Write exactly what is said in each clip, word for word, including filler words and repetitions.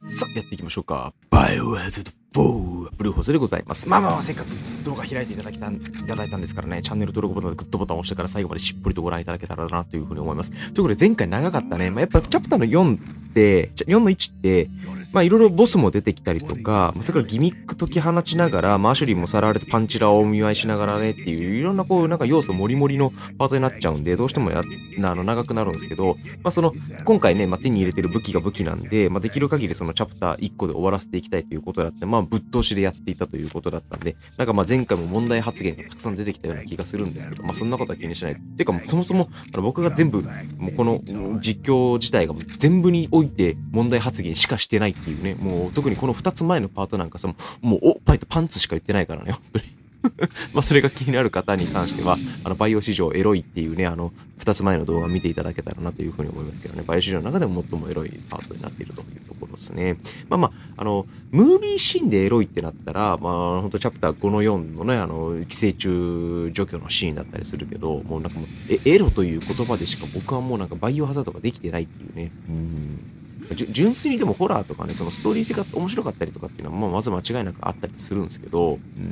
さあ、やっていきましょうか。バイオハザードフォーブルーホーズでございます。まあまあまあ、せっかく動画開いていただきたん、いただいたんですからね、チャンネル登録ボタンでグッドボタンを押してから最後までしっぽりとご覧いただけたらなというふうに思います。ということで、前回長かったね。まあ、やっぱチャプターのよんって、よんのいちって、まあいろいろボスも出てきたりとか、まあ、それからギミック解き放ちながら、まあアシュリーもさらわれてパンチラをお見舞いしながらねっていう、いろんなこう、なんか要素もりもりのパートになっちゃうんで、どうしてもや、あの、長くなるんですけど、まあその、今回ね、まあ手に入れてる武器が武器なんで、まあできる限りそのチャプターいっこで終わらせていきたいということだって、まあぶっ通しでやっていたということだったんで、なんかまあ前回も問題発言がたくさん出てきたような気がするんですけど、まあそんなことは気にしない。っていうかもうそもそも、あの僕が全部、もうこの実況自体が全部において問題発言しかしてないっていうね、もう特にこのふたつまえのパートなんかさ、もうおっぱいとパンツしか言ってないからね、本当に。まあそれが気になる方に関しては、あのバイオ史上エロいっていうね、あのふたつまえの動画を見ていただけたらなというふうに思いますけどね、バイオ史上の中でも最もエロいパートになっているというところですね。まあまあ、あの、ムービーシーンでエロいってなったら、まあ本当チャプターごのよんのね、あの、寄生虫除去のシーンだったりするけど、もうなんかもう、えエロという言葉でしか僕はもうなんかバイオハザードができてないっていうね。うん。純粋にでもホラーとかね、そのストーリー性が面白かったりとかっていうのは、まあ、まず間違いなくあったりするんですけど、うん、うん、うん、うん。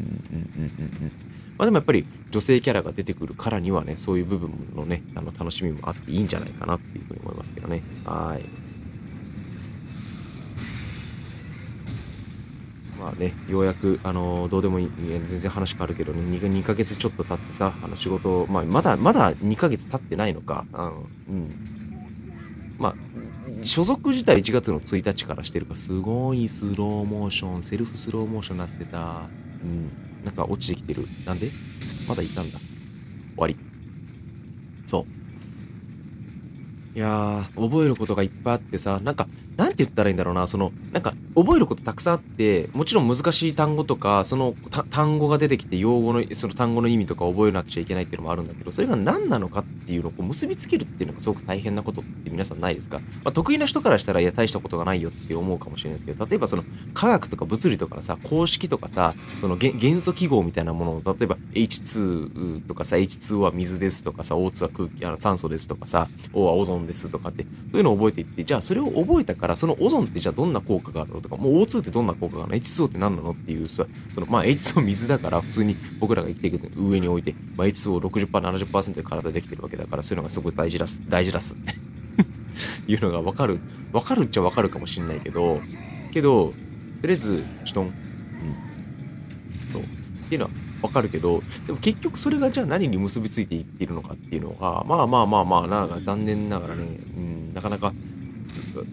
まあでもやっぱり女性キャラが出てくるからにはね、そういう部分のね、あの楽しみもあっていいんじゃないかなっていうふうに思いますけどね。はい。まあね、ようやく、あのーどうでもいい、いや全然話変わるけどね、に, にかげつちょっと経ってさ、あの仕事、まあ、まだ、まだにかげつ経ってないのか。あの、うん。まあ、所属自体いちがつのついたちからしてるから、すごいスローモーション、セルフスローモーションになってた。うん。なんか落ちてきてる。なんでまだいたんだ。終わり。そう。いやー、覚えることがいっぱいあってさ、なんか、なんて言ったらいいんだろうな、その、なんか、覚えることたくさんあって、もちろん難しい単語とか、その、た単語が出てきて、用語の、その単語の意味とか覚えなくちゃいけないっていうのもあるんだけど、それが何なのかっていうのをこう結びつけるっていうのがすごく大変なことって皆さんないですか？まあ、得意な人からしたら、いや、大したことがないよって思うかもしれないですけど、例えばその、科学とか物理とかのさ、公式とかさ、その元元素記号みたいなものを、例えば エイチツー とかさ、エイチツー は水ですとかさ、オーツー は空気、あの酸素ですとかさ、O はオゾンですとかって、そういうのを覚えていって、じゃあそれを覚えたから、そのオゾンってじゃあどんな効果があるのとか、もう オーツー ってどんな効果があるの ?エイチツーオー って何なのっていうさ、その、まあ エイチツーオー 水だから普通に僕らが生きていく上において、まあ エイチツーオーろくじゅっパーセント、ななじゅっパーセント で体できてるわけだから、そういうのがすごい大事だす、大事だすっていうのがわかる、わかるっちゃわかるかもしんないけど、けど、とりあえず、ちょっと、うん、そう。っていうのはわかるけど、でも結局それがじゃあ何に結びついていっているのかっていうのが、まあまあまあまあ、なんか残念ながらね、うん、なかなか、うん、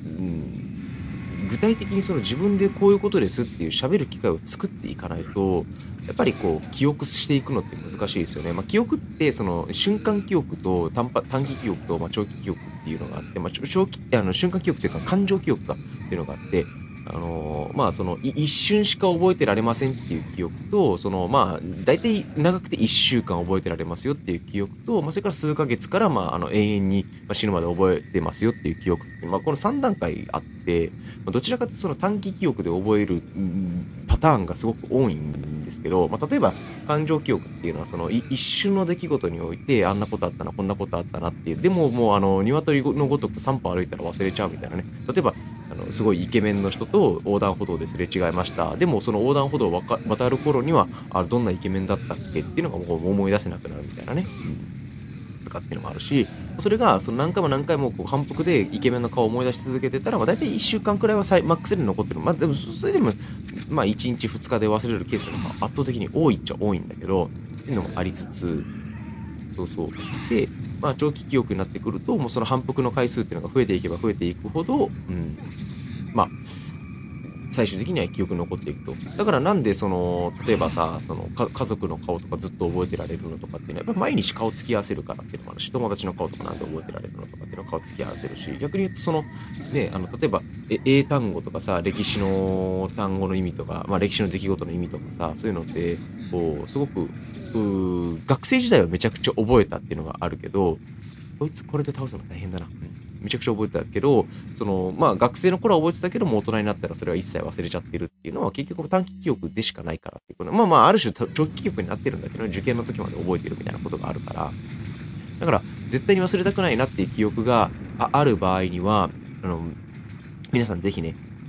具体的にその自分でこういうことですっていう喋る機会を作っていかないと、やっぱりこう記憶していくのって難しいですよね。まあ記憶ってその瞬間記憶と短波短期記憶とまあ長期記憶っていうのがあって、まあ長期、あの瞬間記憶というか感情記憶かっていうのがあって、あのーまあそのい一瞬しか覚えてられませんっていう記憶と、そのまあ大体長くて一週間覚えてられますよっていう記憶と、まあそれから数ヶ月からまああの永遠にまあ死ぬまで覚えてますよっていう記憶って、まあこのさん段階あって、まあどちらかというとその短期記憶で覚えるうんパターンがすごく多いんですけど、まあ例えば感情記憶っていうのはそのい一瞬の出来事においてあんなことあったな、こんなことあったなっていう、でももうあの鶏のごとくさん歩歩いたら忘れちゃうみたいなね。例えばあのすごいイケメンの人と横断歩道ですれ違いました。でもその横断歩道をわか渡る頃には、あ、どんなイケメンだったっけっていうのがもう思い出せなくなるみたいなね。うん、とかっていうのもあるし、それがその何回も何回もこう反復でイケメンの顔を思い出し続けてたら、まあ、大体いっしゅうかんくらいはマックスで残ってる。まあでもそれでも、まあいちにちふつかで忘れるケースがまあ圧倒的に多いっちゃ多いんだけど、っていうのもありつつ、そうそう。で、まあ、長期記憶になってくると、もうその反復の回数っていうのが増えていけば増えていくほど、うん、まあ、最終的には記憶に残っていくと。だからなんでその、例えばさ、そのか家族の顔とかずっと覚えてられるのとかっていうのは、やっぱ毎日顔つき合わせるからっていうのもあるし、友達の顔とかなんで覚えてられるのとかっていうのは顔つき合わせるし、逆に言うとその、ね、あの、例えば、え英単語とかさ、歴史の単語の意味とか、まあ歴史の出来事の意味とかさ、そういうのって、こう、すごく、うー学生時代はめちゃくちゃ覚えたっていうのがあるけど、こいつこれで倒すの大変だな。うん、めちゃくちゃ覚えてたけど、その、まあ学生の頃は覚えてたけども大人になったらそれは一切忘れちゃってるっていうのは結局短期記憶でしかないからっていうこと。まあまあある種長期記憶になってるんだけど、受験の時まで覚えてるみたいなことがあるから、だから絶対に忘れたくないなっていう記憶があある場合には、あの、皆さんぜひね、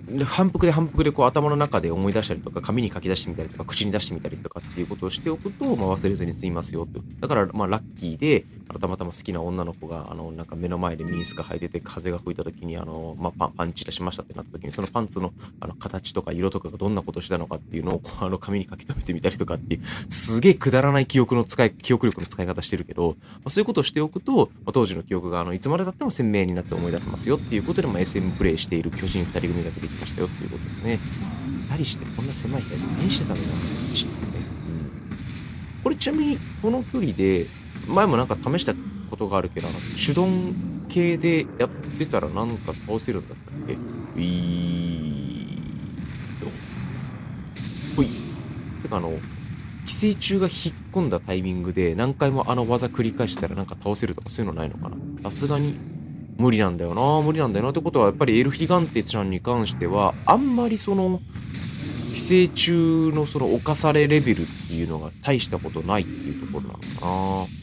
で反復で反復でこう頭の中で思い出したりとか、紙に書き出してみたりとか、口に出してみたりとかっていうことをしておくと、まあ、忘れずに済みますよと。だから、まあ、ラッキーで、あのたまたま好きな女の子が、あの、なんか目の前でミニスカ履いてて、風が吹いた時に、あの、まあ、パン、パンチ出しましたってなった時に、そのパンツの、あの、形とか色とかがどんなことをしたのかっていうのを、こう、あの、紙に書き留めてみたりとかっていう、すげえくだらない記憶の使い、記憶力の使い方してるけど、まあ、そういうことをしておくと、まあ、当時の記憶が、あの、いつまで経っても鮮明になって思い出せますよっていうことで、まあ、エスエム プレイしている巨人ふたり組が出てきましたよっていうことですね。ふたりしてこんな狭い部屋で何してたのかな知ってね。うん。これちなみに、この距離で、前もなんか試したことがあるけど、あの手動系でやってたらなんか倒せるんだったっけ。ウィード。ほい。てかあの、寄生虫が引っ込んだタイミングで何回もあの技繰り返したらなんか倒せるとかそういうのないのかな。さすがに無理なんだよな、無理なんだよなってことは、やっぱりエルフィガンテちゃんに関しては、あんまりその、寄生虫のその侵されレベルっていうのが大したことないっていうところなのかな。うん。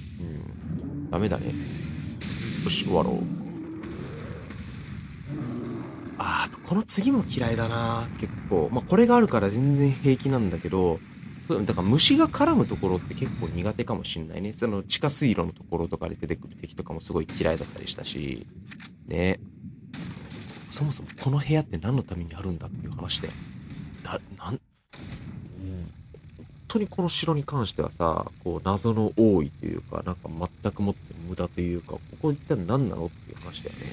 ダメだね。よし、終わろう。あー、あと、この次も嫌いだな、結構。まあ、これがあるから全然平気なんだけど、そうだから虫が絡むところって結構苦手かもしんないね。その地下水路のところとかで出てくる敵とかもすごい嫌いだったりしたし、ね。そもそもこの部屋って何のためにあるんだっていう話で。だ、なん、うん、本当にこの城に関してはさ、こう謎の多いというか、なんか全くもって無駄というか、ここ一体何なのっていう話だよね。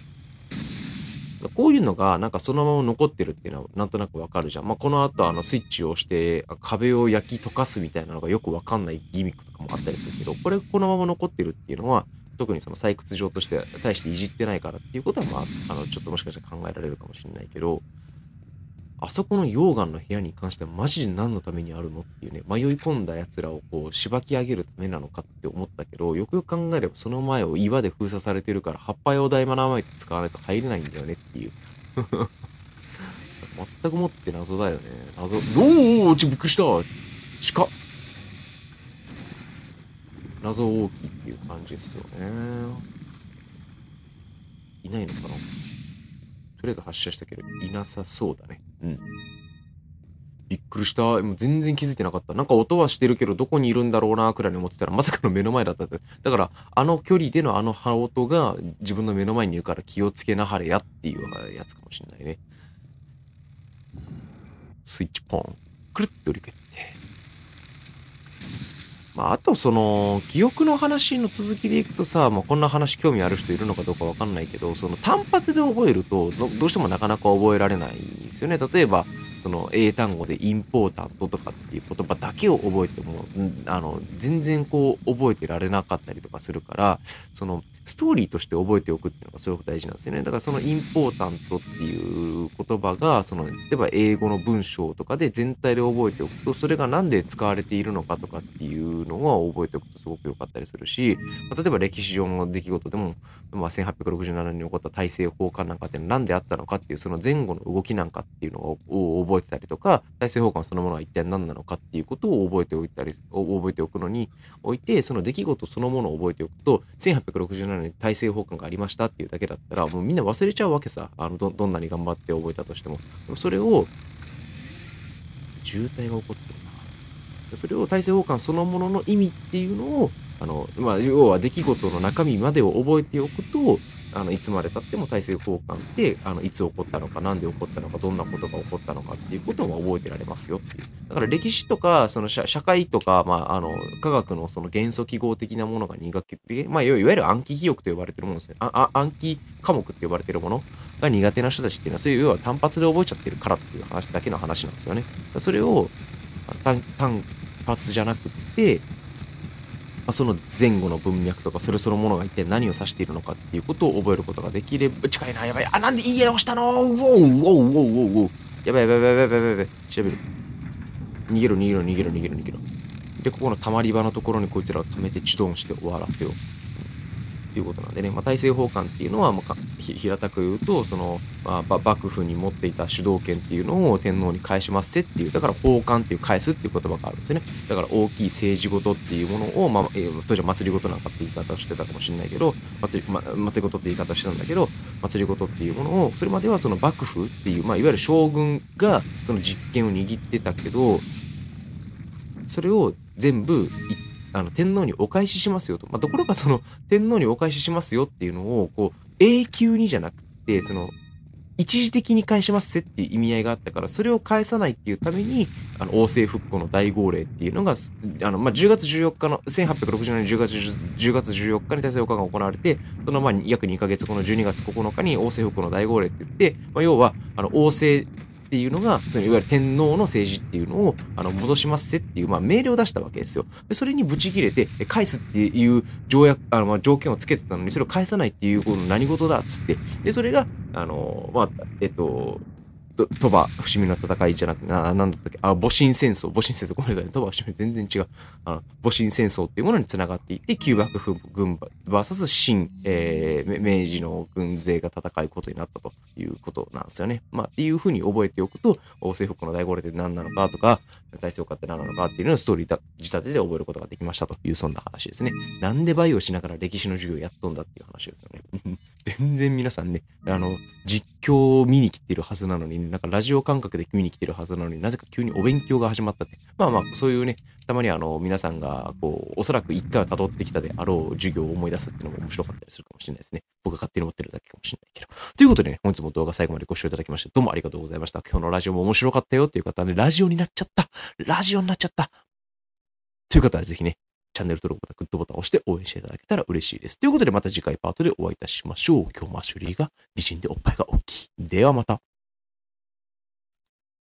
こういうのがなんかそのまま残ってるっていうのはなんとなくわかるじゃん。まあ、この後あのスイッチを押して壁を焼き溶かすみたいなのがよくわかんないギミックとかもあったりするけど、これこのまま残ってるっていうのは、特にその採掘場として大していじってないからっていうことは、まあ、あの、ちょっともしかしたら考えられるかもしれないけど、あそこの溶岩の部屋に関してはマジで何のためにあるのっていうね、迷い込んだ奴らをこう、しばき上げるためなのかって思ったけど、よくよく考えればその前を岩で封鎖されてるから、葉っぱ用大マナーマイト使わないと入れないんだよねっていう。全くもって謎だよね。謎。おーおーちょ、びっくりした。近っ。謎大きいっていう感じですよね。いないのかな。とりあえず発射したけど、いなさそうだね。うん。びっくりした。もう全然気づいてなかった。なんか音はしてるけど、どこにいるんだろうな、くらいに思ってたら、まさかの目の前だったって。だから、あの距離でのあの羽音が自分の目の前にいるから気をつけなはれやっていうやつかもしれないね。スイッチポン。くるっと折り返って。まあ、あとその、記憶の話の続きでいくとさ、まあ、こんな話興味ある人いるのかどうかわかんないけど、その単発で覚えるとど、どうしてもなかなか覚えられないですよね。例えば、その英単語でインポータントとかっていう言葉だけを覚えても、んあの、全然こう覚えてられなかったりとかするから、その、ストーリーとして覚えておくっていうのがすごく大事なんですよね。だからそのインポータントっていう言葉が、その、例えば英語の文章とかで全体で覚えておくと、それが何で使われているのかとかっていうのは覚えておくとすごく良かったりするし、まあ、例えば歴史上の出来事でも、まあ、せんはっぴゃくろくじゅうななねんに起こった大政奉還なんかって何であったのかっていう、その前後の動きなんかっていうのを覚えてたりとか、大政奉還そのものは一体何なのかっていうことを覚えておいたり、覚えておくのにおいて、その出来事そのものを覚えておくと、せんはっぴゃくろくじゅうななねんに大政奉還がありましたっていうだけだったら、もうみんな忘れちゃうわけさ。あの、ど、どんなに頑張って覚えたとしても。でもそれを、渋滞が起こってるな。それを大政奉還そのものの意味っていうのを、あの、まあ、要は出来事の中身までを覚えておくと、あの、いつまで経っても大政奉還って、あの、いつ起こったのか、なんで起こったのか、どんなことが起こったのかっていうことを覚えてられますよっていう。だから歴史とか、その社社会とか、まあ、あの、科学のその元素記号的なものが苦手で、まあ、いわゆる暗記記憶と呼ばれてるものですね。ああ暗記科目って呼ばれてるものが苦手な人たちっていうのは、そういう要は単発で覚えちゃってるからっていう話だけの話なんですよね。それを単単発じゃなくって、まあ、その前後の文脈とかそれそのものが一体何を指しているのかっていうことを覚えることができれば、近いな、やばい、あ、なんでいい絵をしたの、うおうおうおうおうおう、やばいやばいやばいやばいやばいやばい、調べる。逃げろ逃げろ逃げろ逃げろ逃げろ。で、ここの溜まり場のところにこいつらを溜めてチュドンして終わらせよう。 っていうことなんでね、まあ、大政奉還っていうのは、まあ、平たく言うと、その、まあ、幕府に持っていた主導権っていうのを天皇に返しますぜっていう、だから奉還っていう返すっていう言葉があるんですよね。だから大きい政治事っていうものを、まあ、えー、当時は祭り事なんかって言い方をしてたかもしれないけど、祭り、ま、祭り事って言い方をしてたんだけど、祭り事っていうものを、それまではその幕府っていう、まあ、いわゆる将軍がその実権を握ってたけど、それを全部あの天皇にお返ししますよと。まあ、ところがその天皇にお返ししますよっていうのをこう永久にじゃなくて、その一時的に返しますぜっていう意味合いがあったから、それを返さないっていうために、あの王政復古の大号令っていうのが、あのまあ、じゅうがつじゅうよっかのせんはっぴゃくろくじゅうねんじゅうがつじゅうよっかに大政奉還が行われて、そのまあ約にかげつごのじゅうにがつここのかに王政復古の大号令って言って、まあ、要はあの王政っていうのが、そのいわゆる天皇の政治っていうのをあの戻しますぜっていう、まあ、命令を出したわけですよ。でそれにブチ切れて、返すっていう条約、あのまあ条件をつけてたのに、それを返さないっていうことの何事だっつって、でそれが、あのまあ、えっと、鳥羽伏見の戦いじゃなくて、な、なんだったっけ、あ、戊辰戦争、戊辰戦争、ごめんなさい、鳥羽伏見全然違う。あの、戊辰戦争っていうものに繋がっていって、旧幕府軍 ブイエス 新、えー、明治の軍勢が戦うことになったということなんですよね。まあ、っていうふうに覚えておくと、王政復古の大号令って何なのかとか、大政奉還って何なのかっていうのをストーリー仕立てで覚えることができましたという、そんな話ですね。なんでバイオしながら歴史の授業やっとんだっていう話ですよね。全然皆さんね、あの、実況を見に来てるはずなのに、なんかラジオ感覚で見に来てるはずなのになぜか急にお勉強が始まったって。まあまあ、そういうね、たまにあの、皆さんが、こう、おそらく一回は辿ってきたであろう授業を思い出すっていうのも面白かったりするかもしれないですね。僕が勝手に持ってるだけかもしれないけど。ということでね、本日も動画最後までご視聴いただきまして、どうもありがとうございました。今日のラジオも面白かったよっていう方はね、ラジオになっちゃった。ラジオになっちゃった。という方はぜひね、チャンネル登録ボタン、グッドボタンを押して応援していただけたら嬉しいです。ということでまた次回パートでお会いいたしましょう。今日もアシュリーが美人でおっぱいが大きい。ではまた。